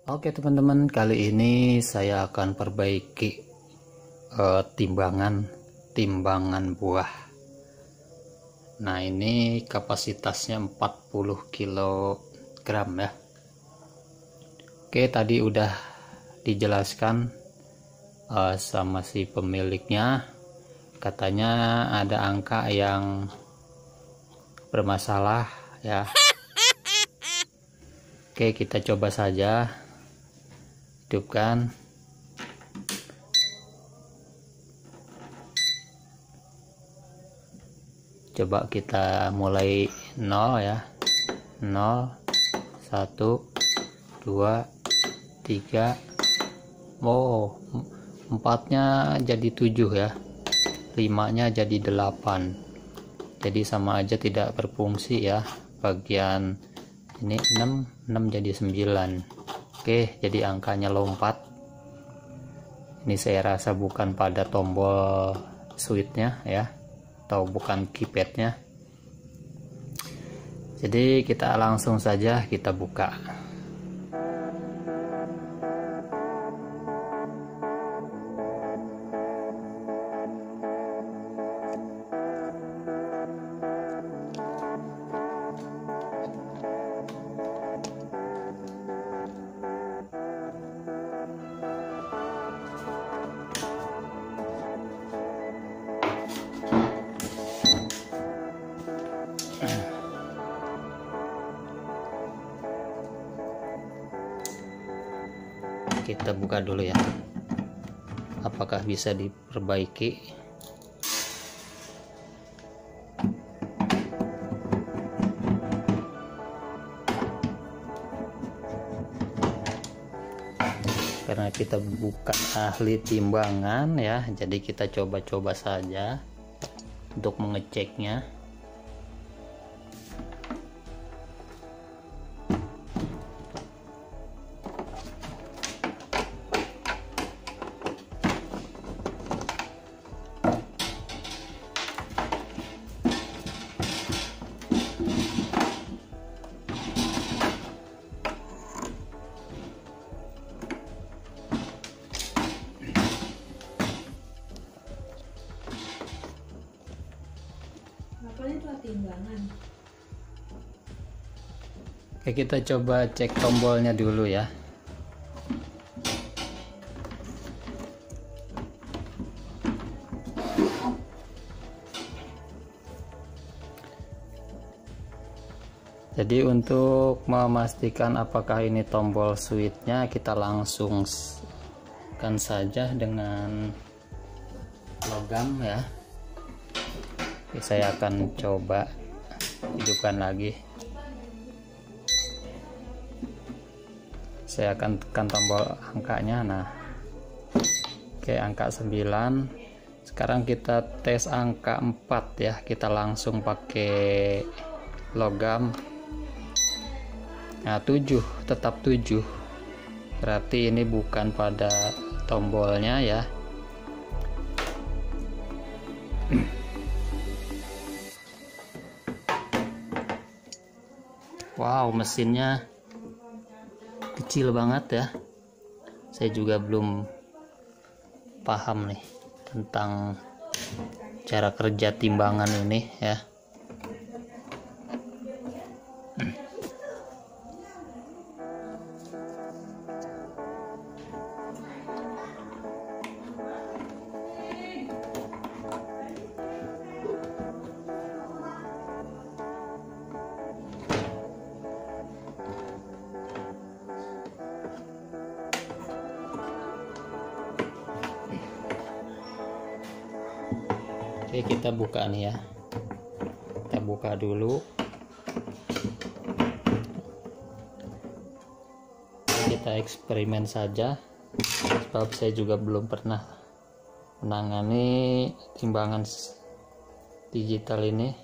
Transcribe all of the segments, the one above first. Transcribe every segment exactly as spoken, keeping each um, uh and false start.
Oke teman-teman, kali ini saya akan perbaiki uh, timbangan timbangan buah. Nah, ini kapasitasnya empat puluh kilogram ya. Oke, tadi udah dijelaskan uh, sama si pemiliknya, katanya ada angka yang bermasalah ya. Oke, kita coba saja hidupkan. Coba kita mulai nol ya. Nol, satu, dua, tiga. Oh, empatnya jadi tujuh ya. Limanya jadi delapan. Jadi sama aja tidak berfungsi ya. Bagian ini enam, enam jadi sembilan. Oke, jadi angkanya lompat. Ini saya rasa bukan pada tombol switchnya ya, atau bukan keypadnya. Jadi kita langsung saja kita buka. Kita buka dulu ya, apakah bisa diperbaiki. Karena kita bukan ahli timbangan ya, jadi kita coba-coba saja untuk mengeceknya. Timbangan. Oke, kita coba cek tombolnya dulu ya. Jadi untuk memastikan apakah ini tombol switchnya, kita langsung kan saja dengan logam ya. Oke, saya akan coba hidupkan lagi. Saya akan tekan tombol angkanya. Nah, oke, angka sembilan. Sekarang kita tes angka empat ya. Kita langsung pakai logam. Nah, tujuh, tetap tujuh. Berarti ini bukan pada tombolnya ya. Wow, mesinnya kecil banget ya. Saya juga belum paham nih tentang cara kerja timbangan ini ya. Oke, kita buka nih ya. Kita buka dulu. Kita eksperimen saja, sebab saya juga belum pernah menangani timbangan digital ini.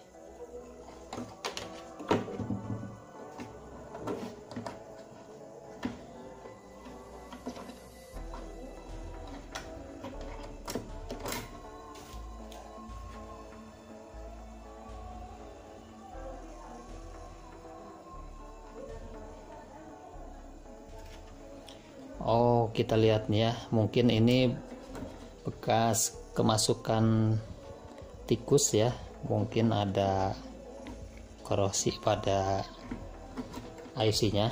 kita lihat nih ya, mungkin ini bekas kemasukan tikus ya, mungkin ada korosi pada I C-nya.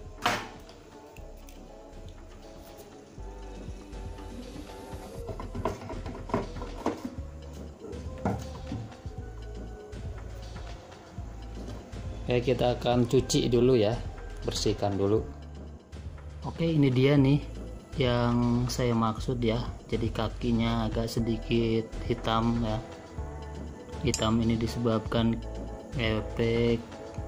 Oke, kita akan cuci dulu ya, bersihkan dulu. Oke, ini dia nih yang saya maksud ya, jadi kakinya agak sedikit hitam ya. Hitam ini disebabkan efek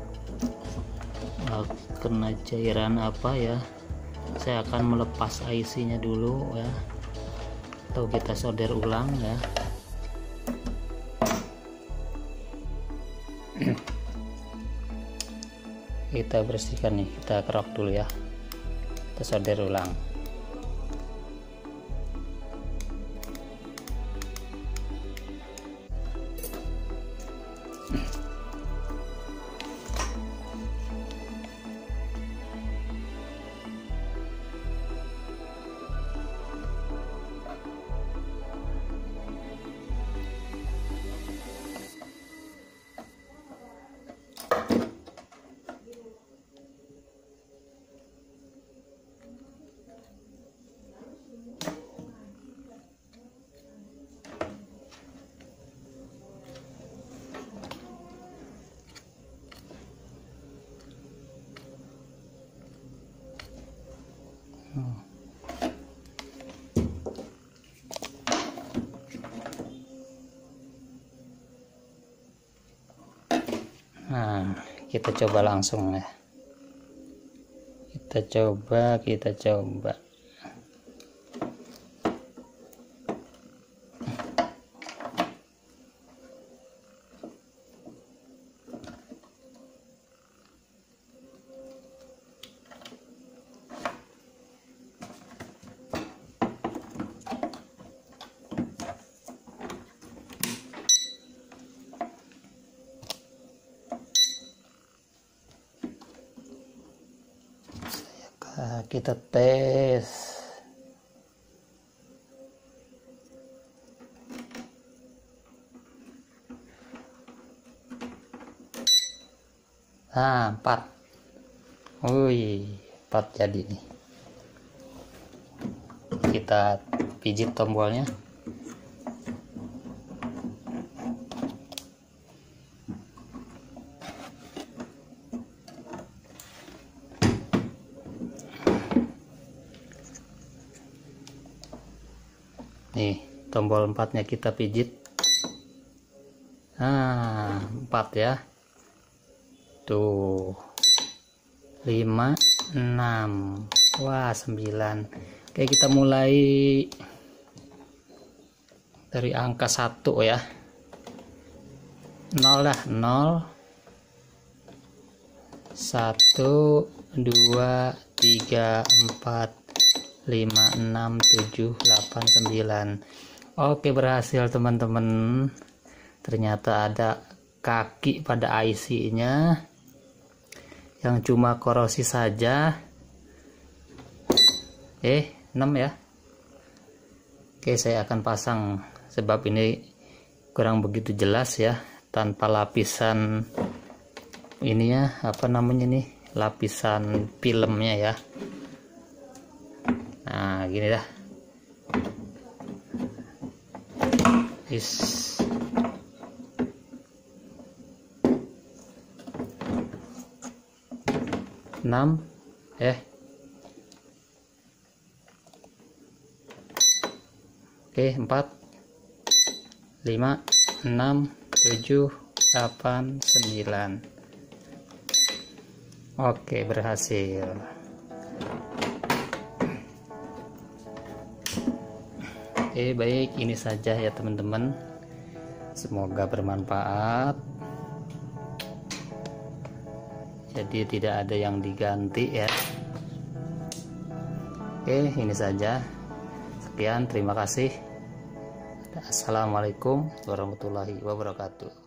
uh, kena cairan apa ya. Saya akan melepas I C-nya dulu ya, atau kita solder ulang ya. Kita bersihkan nih, kita kerok dulu ya, kita solder ulang. Nah, kita coba langsung ya. Kita coba, kita coba. Nah, kita tes. Nah, empat. Wih, empat jadi nih. Kita pijit tombolnya. Nih, tombol empatnya kita pijit. Nah, empat ya. Tuh. lima, enam. Wah, sembilan. Oke, kita mulai dari angka satu ya. nol dah, nol. satu, dua, tiga, empat, lima, enam, tujuh, delapan, sembilan. Oke, berhasil teman-teman. Ternyata ada kaki pada I C-nya yang cuma korosi saja. Eh, enam ya. Oke, saya akan pasang sebab ini kurang begitu jelas ya, tanpa lapisan ini ya, apa namanya nih, lapisan filmnya ya. Nah, gini dah. Is enam eh oke, empat, lima, enam, tujuh, delapan, sembilan. Oke, berhasil. Oke, baik, ini saja ya teman-teman. Semoga bermanfaat. Jadi tidak ada yang diganti ya. Oke, ini saja. Sekian, terima kasih. Assalamualaikum warahmatullahi wabarakatuh.